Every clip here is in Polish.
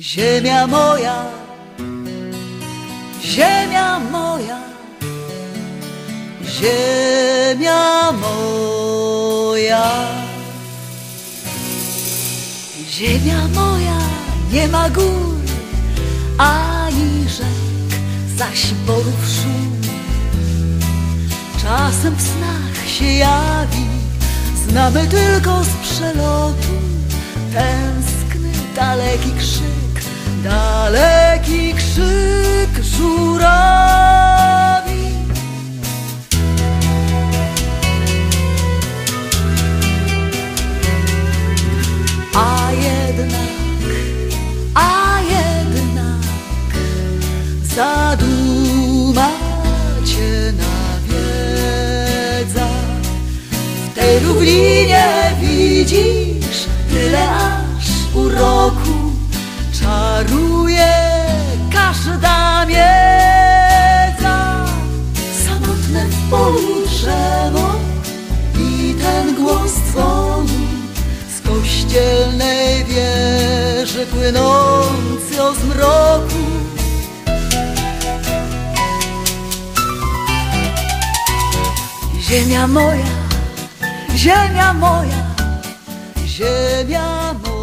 Ziemia moja, ziemia moja, ziemia moja. Ziemia moja nie ma gór ani rzek, zaś borów szum. Czasem w snach się jawi, znamy tylko z przelotu tęskny, daleki krzyk żurawi. A jednak zaduma cię nawiedza. W tej równinie widzisz tyle aż uroku, czaruje każda miedza. Samotne w polu drzewo i ten głos dzwonu z kościelnej wieży płynący o zmroku. Ziemia moja, ziemia moja, ziemia moja.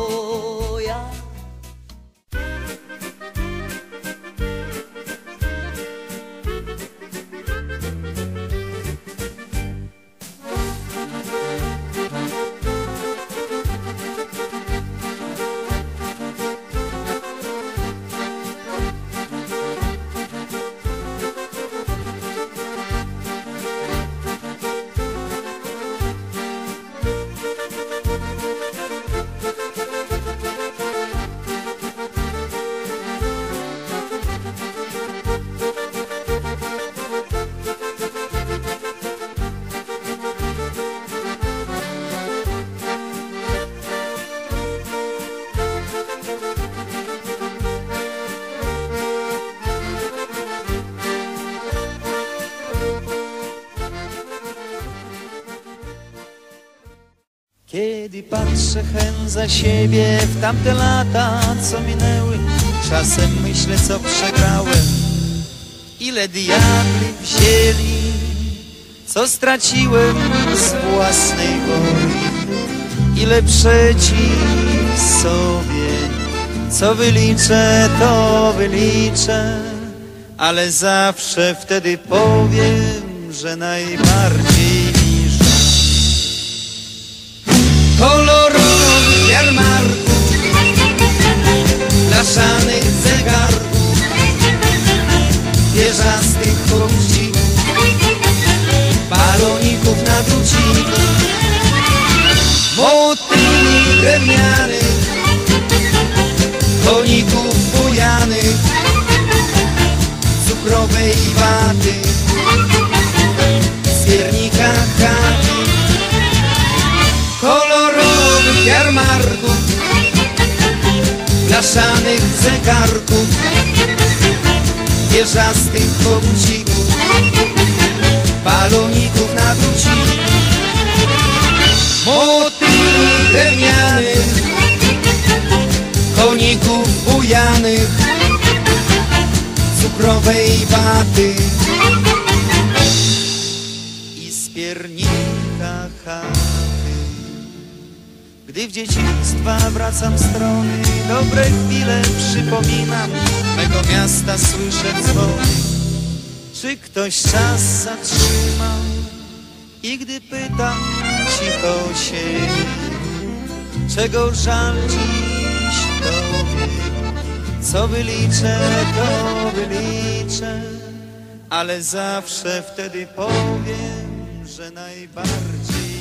Kiedy patrzę hen za siebie w tamte lata, co minęły, czasem myślę, co przegrałem. Ile diabli wzięli, co straciłem z własnej woli. Ile przeciw sobie, co wyliczę, to wyliczę. Ale zawsze wtedy powiem, że najbardziej kolorowych jarmarków, blaszanych zegarków, wieżastych kogucików, baloników na druciku, motyli drewnianych, koników bujanych, cukrowej waty, z piernika chaty. Kolorowych jarmarków, blaszanych zegarków, wieżastych kogucików, baloników na druciku, motyli drewnianych, koników bujanych, cukrowej waty i z piernika chaty. Gdy w dzieciństwa wracam strony, dobre chwile przypominam, mego miasta słyszę dzwony. Czy ktoś czas zatrzymał? I gdy pytam cicho siebie, czego żal dziś tobie, co wyliczę, to wyliczę, ale zawsze wtedy powiem, że najbardziej